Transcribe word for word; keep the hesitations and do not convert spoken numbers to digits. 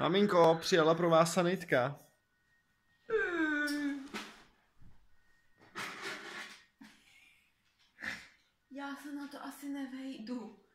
Maminko, přijela pro vás sanitka. Já se na to asi nevejdu.